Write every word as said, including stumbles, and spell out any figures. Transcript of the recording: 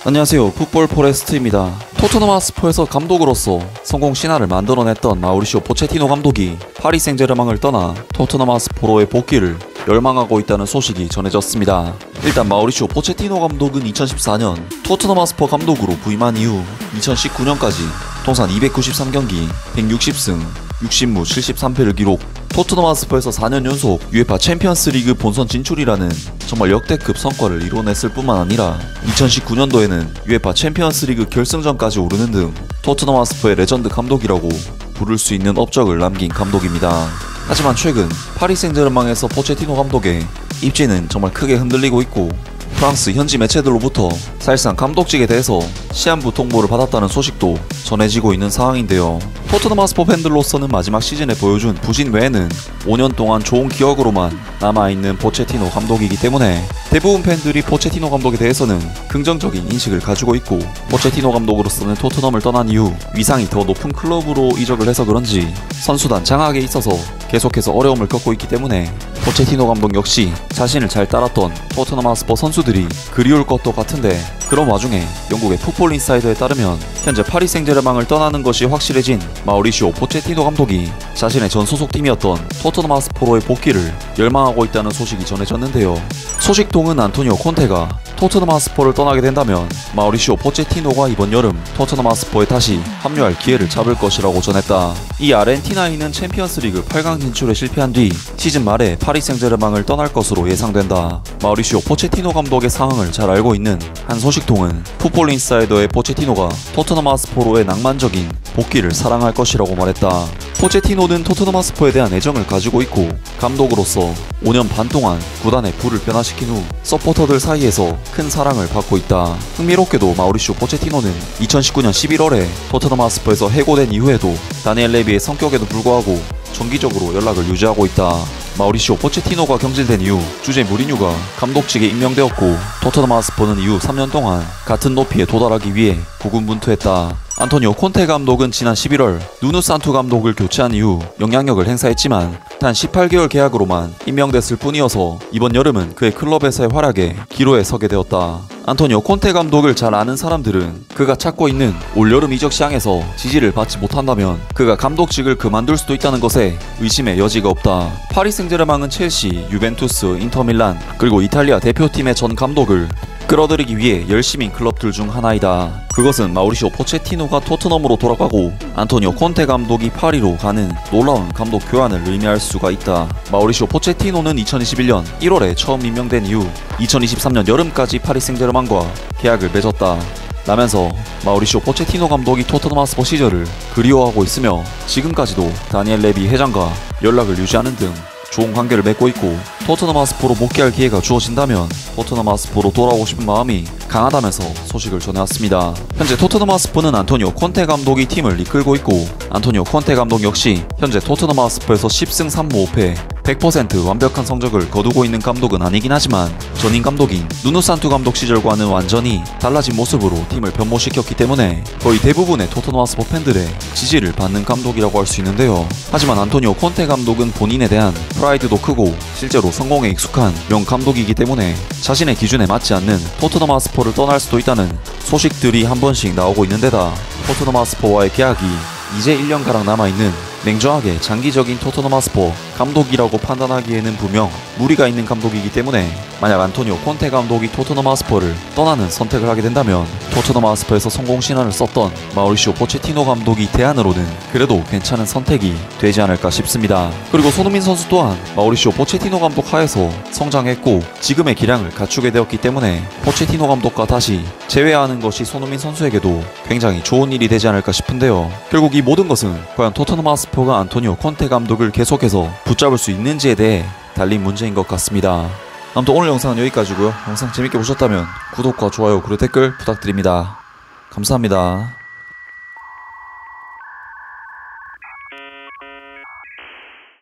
안녕하세요, 풋볼 포레스트입니다. 토트넘 하스퍼에서 감독으로서 성공 신화를 만들어냈던 마우리시오 포체티노 감독이 파리 생제르맹을 떠나 토트넘 하스퍼로의 복귀를 열망하고 있다는 소식이 전해졌습니다. 일단 마우리시오 포체티노 감독은 이천십사 년 토트넘 하스퍼 감독으로 부임한 이후 이천십구 년까지 통산 이백구십삼 경기 백육십 승 육십 무 칠십삼 패를 기록. 토트넘 하스퍼에서 사 년 연속 유에파 챔피언스 리그 본선 진출이라는 정말 역대급 성과를 이뤄냈을 뿐만 아니라 이천십구 년도에는 유에파 챔피언스 리그 결승전까지 오르는 등 토트넘 하스퍼의 레전드 감독이라고 부를 수 있는 업적을 남긴 감독입니다. 하지만 최근 파리 생제르맹에서 포체티노 감독의 입지는 정말 크게 흔들리고 있고, 프랑스 현지 매체들로부터 사실상 감독직에 대해서 시한부 통보를 받았다는 소식도 전해지고 있는 상황인데요. 토트넘 하스퍼 팬들로서는 마지막 시즌에 보여준 부진 외에는 오 년 동안 좋은 기억으로만 남아있는 포체티노 감독이기 때문에 대부분 팬들이 포체티노 감독에 대해서는 긍정적인 인식을 가지고 있고, 포체티노 감독으로서는 토트넘을 떠난 이후 위상이 더 높은 클럽으로 이적을 해서 그런지 선수단 장악에 있어서 계속해서 어려움을 겪고 있기 때문에 포체티노 감독 역시 자신을 잘 따랐던 토트넘 하스퍼 선수들이 그리울 것도 같은데, 그런 와중에 영국의 풋볼 인사이더에 따르면 현재 파리 생제르맹을 떠나는 것이 확실해진 마우리시오 포체티노 감독이 자신의 전 소속팀이었던 토트넘 하스퍼로의 복귀를 열망하고 있다는 소식이 전해졌는데요. 소식통은 안토니오 콘테가 토트넘 하스퍼를 떠나게 된다면 마우리시오 포체티노가 이번 여름 토트넘 하스퍼에 다시 합류할 기회를 잡을 것이라고 전했다. 이 아르헨티나인은 챔피언스리그 팔 강 진출에 실패한 뒤 시즌 말에 파리 생제르맹을 떠날 것으로 예상된다. 마우리시오 포체티노 감독의 상황을 잘 알고 있는 한 소식통은 풋볼 인사이더의 포체티노가 토트넘 하스퍼로의 낭만적인 복귀를 사랑할 것이라고 말했다. 포체티노는 토트넘 하스퍼에 대한 애정을 가지고 있고, 감독으로서 오 년 반 동안 구단의 부를 변화시킨 후 서포터들 사이에서 큰 사랑을 받고 있다. 흥미롭게도 마우리시오 포체티노는 이천십구 년 십일월에 토트넘 하스퍼에서 해고된 이후에도 다니엘 레비의 성격에도 불구하고 정기적으로 연락을 유지하고 있다. 마우리시오 포체티노가 경질된 이후 주제 무리뉴가 감독직에 임명되었고, 토트넘 하스퍼는 이후 삼 년 동안 같은 높이에 도달하기 위해 고군분투했다. 안토니오 콘테 감독은 지난 십일월 누누 산투 감독을 교체한 이후 영향력을 행사했지만 단 십팔 개월 계약으로만 임명됐을 뿐이어서 이번 여름은 그의 클럽에서의 활약에 기로에 서게 되었다. 안토니오 콘테 감독을 잘 아는 사람들은 그가 찾고 있는 올여름 이적 시장에서 지지를 받지 못한다면 그가 감독직을 그만둘 수도 있다는 것에 의심의 여지가 없다. 파리 생제르맹은 첼시, 유벤투스, 인터밀란 그리고 이탈리아 대표팀의 전 감독을 끌어들이기 위해 열심인 클럽들 중 하나이다. 그것은 마우리시오 포체티노가 토트넘으로 돌아가고 안토니오 콘테 감독이 파리로 가는 놀라운 감독 교환을 의미할 수가 있다. 마우리시오 포체티노는 이천이십일 년 일월에 처음 임명된 이후 이천이십삼 년 여름까지 파리 생제르맹과 계약을 맺었다. 라면서 마우리시오 포체티노 감독이 토트넘 하스퍼 시절을 그리워하고 있으며 지금까지도 다니엘 레비 회장과 연락을 유지하는 등 좋은 관계를 맺고 있고, 토트넘 하스퍼로 복귀할 기회가 주어진다면 토트넘 하스퍼로 돌아오고 싶은 마음이 강하다면서 소식을 전해왔습니다. 현재 토트넘 하스퍼는 안토니오 콘테 감독이 팀을 이끌고 있고, 안토니오 콘테 감독 역시 현재 토트넘 하스퍼에서 십 승 삼 무 오 패 백 퍼센트 완벽한 성적을 거두고 있는 감독은 아니긴 하지만 전임 감독인 누누 산투 감독 시절과는 완전히 달라진 모습으로 팀을 변모시켰기 때문에 거의 대부분의 토트넘 하스퍼 팬들의 지지를 받는 감독이라고 할 수 있는데요. 하지만 안토니오 콘테 감독은 본인에 대한 프라이드도 크고 실제로 성공에 익숙한 명 감독이기 때문에 자신의 기준에 맞지 않는 토트넘 하스퍼를 떠날 수도 있다는 소식들이 한 번씩 나오고 있는 데다 토트넘 하스퍼와의 계약이 이제 일 년가량 남아있는 냉정하게 장기적인 토트넘 하스퍼 감독이라고 판단하기에는 분명 무리가 있는 감독이기 때문에 만약 안토니오 콘테 감독이 토트넘 하스퍼를 떠나는 선택을 하게 된다면 토트넘 하스퍼에서 성공 신화를 썼던 마우리시오 포체티노 감독이 대안으로는 그래도 괜찮은 선택이 되지 않을까 싶습니다. 그리고 손흥민 선수 또한 마우리시오 포체티노 감독 하에서 성장했고 지금의 기량을 갖추게 되었기 때문에 포체티노 감독과 다시 재회하는 것이 손흥민 선수에게도 굉장히 좋은 일이 되지 않을까 싶은데요. 결국 이 모든 것은 과연 토트넘 하스퍼가 안토니오 콘테 감독을 계속해서 붙잡을 수 있는지에 대해 달린 문제인 것 같습니다. 아무튼 오늘 영상은 여기까지고요. 영상 재밌게 보셨다면 구독과 좋아요 그리고 댓글 부탁드립니다. 감사합니다.